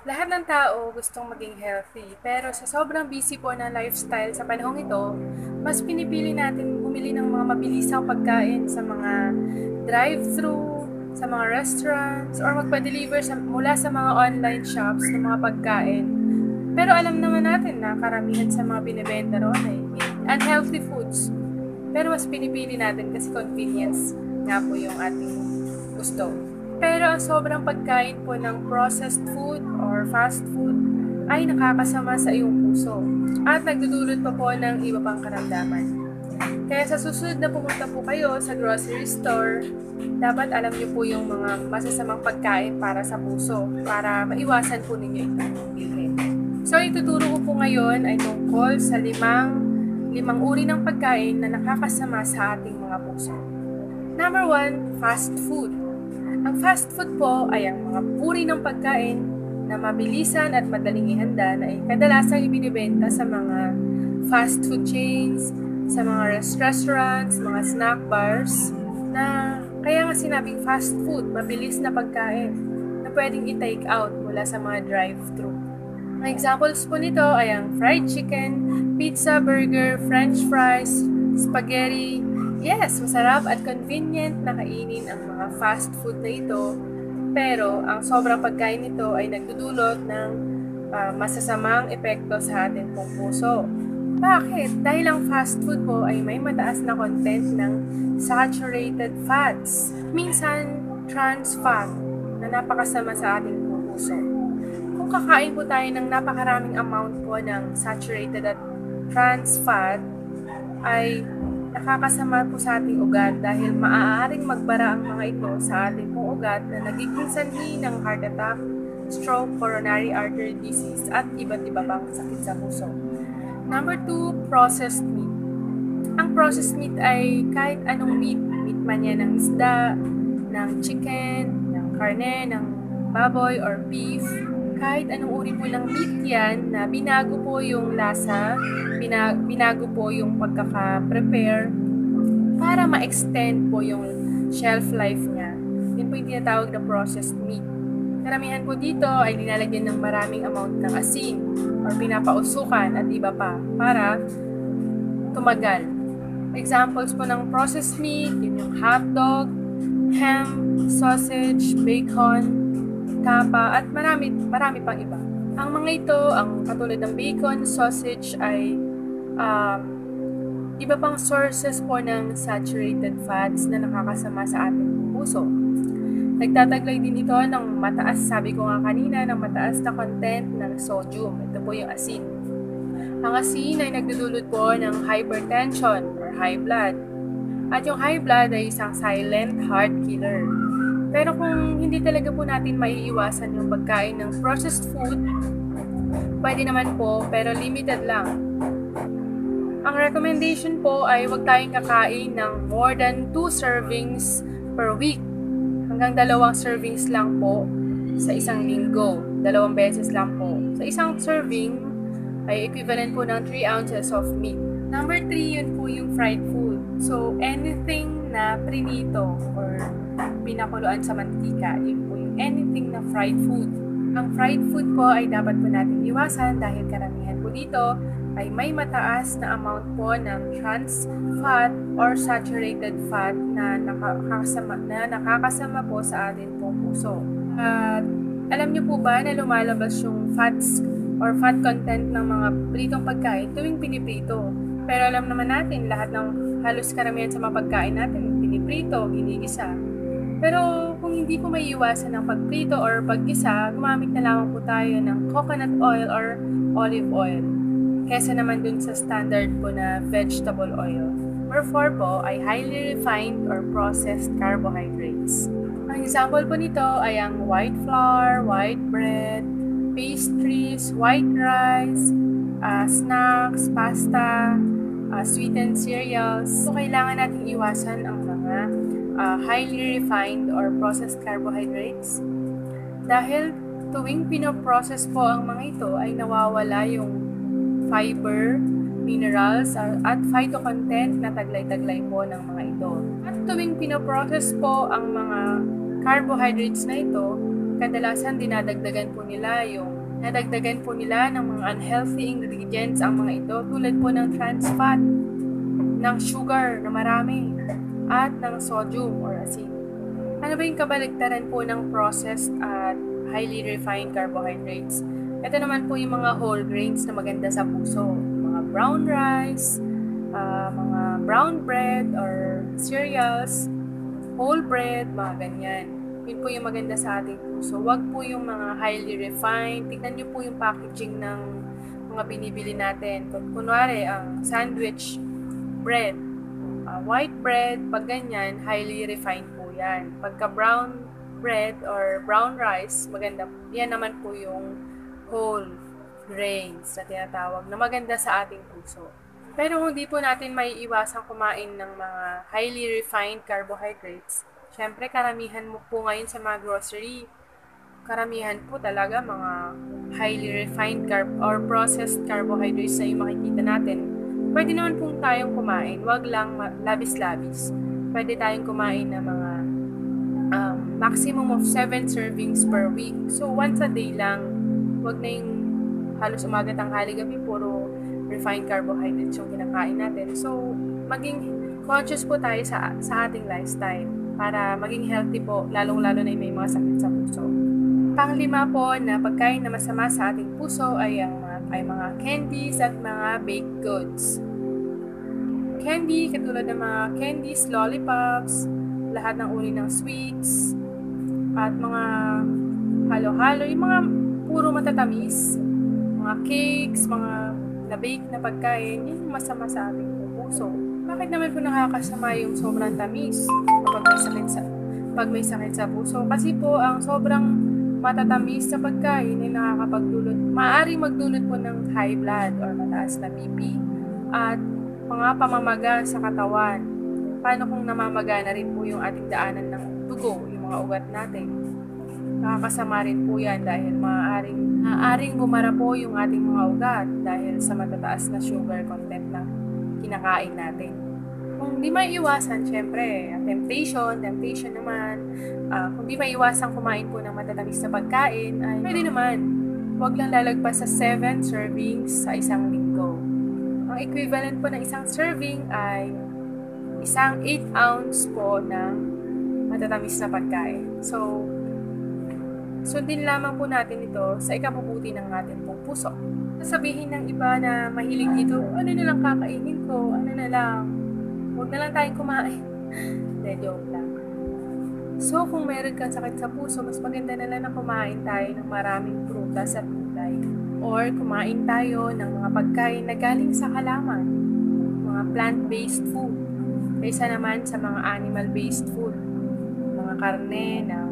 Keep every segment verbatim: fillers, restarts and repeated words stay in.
Lahat ng tao gustong maging healthy, pero sa sobrang busy po ng lifestyle sa panahong ito, mas pinipili natin bumili ng mga mabilisang pagkain sa mga drive-thru, sa mga restaurants, or magpa-deliver sa, mula sa mga online shops ng mga pagkain. Pero alam naman natin na karamihan sa mga binibenta roon ay unhealthy foods. Pero mas pinipili natin kasi convenience nga po yung ating gusto. Pero ang sobrang pagkain po ng processed food or fast food ay nakakasama sa iyong puso at nagdudulot pa po ng iba pang karamdaman. Kaya sa susunod na pumunta po kayo sa grocery store, dapat alam niyo po yung mga masasamang pagkain para sa puso para maiwasan po ninyo itong bilhin. So ituturo ko po ngayon ay tungkol sa limang limang uri ng pagkain na nakakasama sa ating mga puso. Number one, fast food. Ang fast food po ay ang mga uri ng pagkain na mabilisan at madaling ihanda na ay kadalasang ibinibenta sa mga fast food chains, sa mga restaurants, mga snack bars, na kaya nga sinabing fast food, mabilis na pagkain na pwedeng i-take out mula sa mga drive-thru. Ang examples po nito ay ang fried chicken, pizza, burger, french fries, spaghetti. Yes, masarap at convenient na kainin ang mga fast food na ito, pero ang sobrang pagkain nito ay nagdudulot ng uh, masasamang epekto sa ating pong puso. Bakit? Dahil ang fast food po ay may mataas na content ng saturated fats, minsan trans fat, na napakasama sa ating pong puso. Kung kakain po tayo ng napakaraming amount po ng saturated at trans fat, ay nakakasama po sa ating ugat dahil maaaring magbara ang mga ito sa ating pong ugat na nagiging sanhi ng heart attack, stroke, coronary artery disease, at iba't iba pang sakit sa puso. Number two, processed meat. Ang processed meat ay kahit anong meat. Meat man yan ng isda, ng chicken, ng karne, ng baboy or beef. Kahit anong uri po ng meat yan na binago po yung lasa, binago po yung pagkaka-prepare para ma-extend po yung shelf life niya. Yun po yung tinatawag na processed meat. Karamihan po dito ay nilalagyan ng maraming amount ng asin or pinapausukan at iba pa para tumagal. Examples po ng processed meat, yun yung hotdog, ham, sausage, bacon, tapa, at marami, marami pang iba. Ang mga ito, ang katulad ng bacon, sausage, ay um, iba pang sources po ng saturated fats na nakakasama sa ating puso. Nagtataglay din ito ng mataas, sabi ko nga kanina, ng mataas na content ng sodium. Ito po yung asin. Ang asin ay nagdudulot po ng hypertension or high blood. At yung high blood ay isang silent heart killer. Pero kung hindi talaga po natin maiiwasan yung pagkain ng processed food, pwede naman po, pero limited lang. Ang recommendation po ay huwag tayong kakain ng more than two servings per week. Hanggang dalawang servings lang po sa isang linggo. Dalawang beses lang po. Sa isang serving ay equivalent po ng three ounces of meat. Number three, yun po yung fried food. So, anything na prinito or pinakuluan sa mantika, yun po yung anything na fried food. Ang fried food po ay dapat po natin iwasan dahil karamihan po dito ay may mataas na amount po ng trans fat or saturated fat na nakakasama, na nakakasama po sa atin pong puso. At alam niyo po ba na lumalabas yung fats or fat content ng mga pritong pagkain tuwing piniprito? Pero alam naman natin, lahat ng halos karamihan sa mga pagkain natin, piniprito, ginigisa. Pero kung hindi po may iwasan ng pagprito or paggisa, gumamit na lamang po tayo ng coconut oil or olive oil. Kesa naman dun sa standard po na vegetable oil. Number four po ay highly refined or processed carbohydrates. Ang example po nito ay ang white flour, white bread, pastries, white rice, uh, snacks, pasta, uh, sweetened cereals. So, kailangan natin iwasan ang mga uh, highly refined or processed carbohydrates dahil tuwing pinoprocess po ang mga ito ay nawawala yung fiber, minerals, at phytocontent na taglay-taglay po ng mga ito. At tuwing pinoprocess po ang mga carbohydrates na ito, kadalasan dinadagdagan po nila yung nadagdagan po nila ng mga unhealthy ingredients ang mga ito tulad po ng trans fat, ng sugar na marami, at ng sodium or asin. Ano ba yung kabaligtaran po ng processed at highly refined carbohydrates? Ito naman po yung mga whole grains na maganda sa puso. Mga brown rice, uh, mga brown bread or cereals, whole bread, mga ganyan. Yun po yung maganda sa ating puso. Huwag po yung mga highly refined. Tignan nyo po yung packaging ng mga binibili natin. Kunwari, ang sandwich bread, uh, white bread, pag ganyan, highly refined po yan. Pagka brown bread or brown rice, maganda. Yan naman po yung whole grains na tinatawag na maganda sa ating puso. Pero hindi po natin may iwasang kumain ng mga highly refined carbohydrates. Siyempre, karamihan mo po ngayon sa mga grocery, karamihan po talaga mga highly refined carb or processed carbohydrates na yung makikita natin. Pwede naman pong tayong kumain, wag lang labis-labis. Pwede tayong kumain ng mga um, maximum of seven servings per week. So, once a day lang, wag na yung halos umaga tanghali gabi, puro refined carbohydrates yung kinakain natin. So, maging conscious po tayo sa, sa ating lifestyle para maging healthy po, lalong-lalo na yung may mga sakit sa puso. Panglima po na pagkain na masama sa ating puso ay ang mga, ay mga candies at mga baked goods. Candy, katulad ng mga candies, lollipops, lahat ng uri ng sweets, at mga halo-halo, yung mga puro matatamis, mga cakes, mga na-bake na pagkain, yun yung masama sa ating puso. Bakit naman po nakakasama yung sobrang tamis kapag may sakit sa, pag may sakit sa puso? Kasi po ang sobrang matatamis sa pagkain ay nakakapagdulot, maaaring magdulot po ng high blood or mataas na B P at mga pamamaga sa katawan. Paano kung namamaga na rin po yung ating daanan ng dugo, yung mga ugat natin? Nakakasama rin po yan dahil maaaring, maaaring bumara po yung ating mga ugat dahil sa matataas na sugar content na kinakain natin. Kung di maiiwasan, syempre, temptation, temptation naman, uh, kung di maiiwasan kumain po ng matatamis na pagkain, ay pwede naman, huwag lang lalagpas sa seven servings sa isang linggo. Ang equivalent po ng isang serving ay isang eight ounce po ng matatamis na pagkain. So, sundin lamang po natin ito sa ikabubuti ng ating pong puso. Sasabihin ng iba na mahilig dito, ano na lang kakainin ko, ano na lang, huwag na lang tayong kumain. Hindi, joke lang. So, kung meron kang sakit sa puso, mas maganda na lang na kumain tayo ng maraming prutas at gulay. Or kumain tayo ng mga pagkain na galing sa halaman, mga plant-based food, kaysa naman sa mga animal-based food, mga karne ng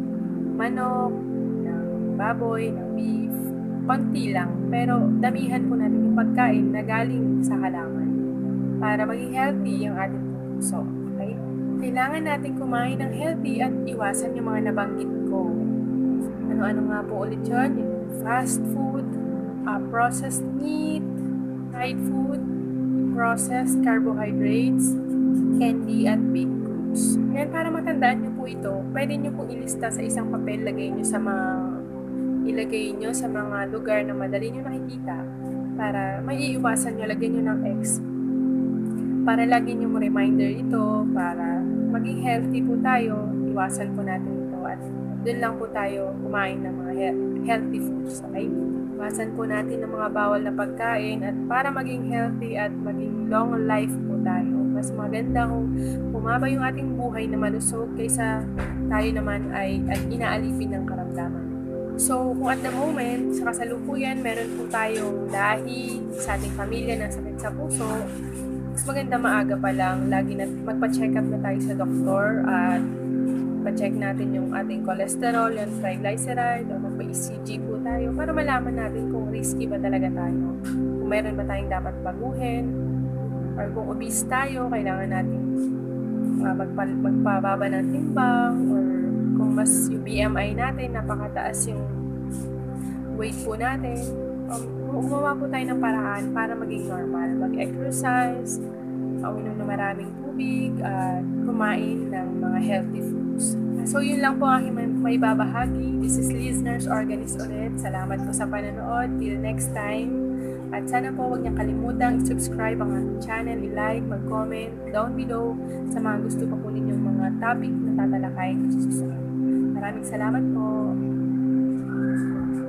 manok, ng baboy, ng beef, konti lang, pero damihan po natin yung pagkain na galing sa halaman para maging healthy yung ating puso. Okay? Kailangan natin kumain ng healthy at iwasan yung mga nabanggit ko. Ano-ano nga po ulit yun? Yung fast food, uh, processed meat, fried food, processed carbohydrates, candy at baked goods. Ngayon, para matandaan nyo po ito, pwede nyo po ilista sa isang papel, lagay nyo sa mga ilagay nyo sa mga lugar na madali nyo nakikita para maiiwasan nyo, lagyan nyo ng X para lagi nyo mo reminder ito para maging healthy po tayo, iwasan po natin ito at doon lang po tayo kumain ng mga healthy foods, okay? Iwasan po natin ng mga bawal na pagkain at para maging healthy at maging long life po tayo. Mas maganda kung bumaba yung ating buhay na malusog kaysa tayo naman ay, ay inaalipin ng karamdaman. So, kung at the moment, sa kasalukuyan, meron po tayong dahi sa ating pamilya na sakit sa puso, mas maganda maaga pa lang, lagi na magpa-check up na tayo sa doktor at pa-check natin yung ating cholesterol, yung triglyceride, o magpa-E C G po tayo para malaman natin kung risky ba talaga tayo. Kung meron ba tayong dapat baguhin, or kung obese tayo, kailangan natin uh, magpa- magpababa ng timbang, or kung mas yung B M I natin, napakataas yung weight po natin, um, gumawa po tayo ng paraan para maging normal. Mag-exercise, uh, uminom ng maraming tubig, at uh, kumain ng mga healthy foods. So, yun lang po ang aking may, may babahagi. This is Listeners Organist ulit. Salamat po sa panonood. Till next time. At sana po huwag niyang kalimutang i-subscribe ang aking channel, i-like, mag-comment down below sa mga gusto pa po ninyong mga topic na tatalakayin ko sa susunod. Maraming salamat po.